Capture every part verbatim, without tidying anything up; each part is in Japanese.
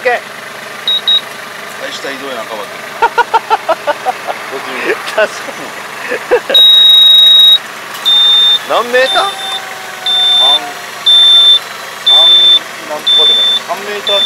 ケー。 大した移動やなかばって確かに何メーター？ 三三なんとかでか三メーター。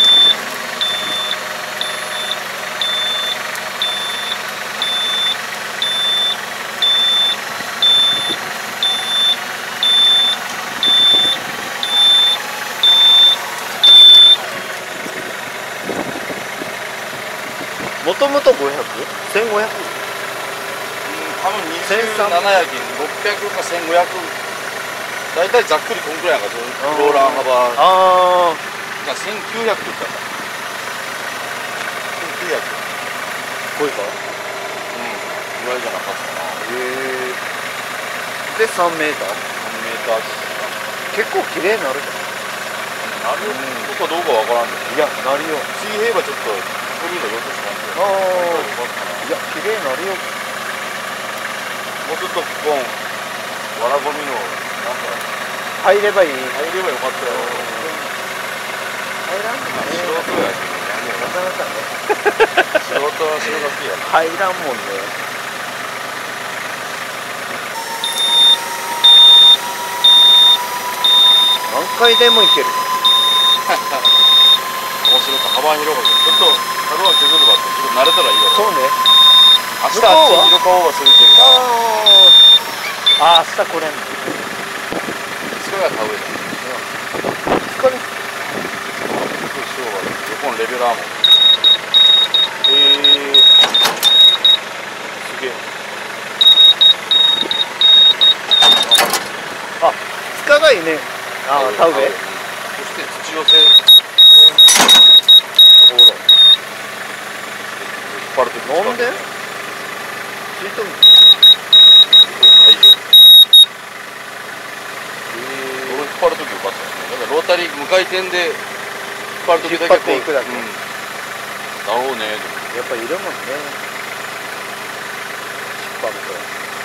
もともとごひゃく？せんごひゃく？ 多分にじゅうななやけんろっぴゃくかせんごひゃく。大体ざっくりこんくらいやからローラー幅ああがせんきゅうひゃくって言ったかせんきゅうひゃくこいかうんぐらいじゃなかったかな。 へえでさんメーター？ さんメーターって結構綺麗になるじなるとかどうかわからんけど、 ゃん。いやなるよ。 水平はちょっと古いのよくしますけど、 ああよかったな。 いや綺麗になるよ。 もうちょっとここわらごみのなんか入ればいい。 入ればよかったよ。 入らんのかね。 素人やけどやんねえなかなかね。 素人は白がきや。 入らんもんね。何回でも行ける。 面白か幅広がちょっと角は削るわってちょっと慣れたらいいわ。 そうね。 明日あっち広川はするけど。 ああ明日これんの。 それが田植えだ。 疲れ。 横のレベラーも。 へえ。すげえ。あ、塚がいいね。ああ、田植え。 そして土寄せ。ほら。引っ張るとき。 なんで？ついとる。 会場。引っ張るときよかったですね。なんかロータリー無回転で引っ張るときだけこう。 引っ張っていくだけ。 だろうね。 やっぱいるもんね。引っ張ると。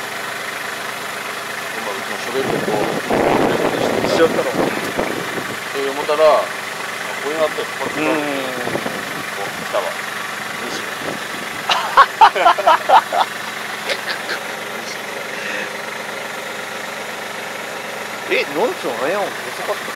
今うちのショベルでこうしよったの。 そう思ったらこういうのあってこっちのこう来たわ。 え、のんちゃんあやん遅かった。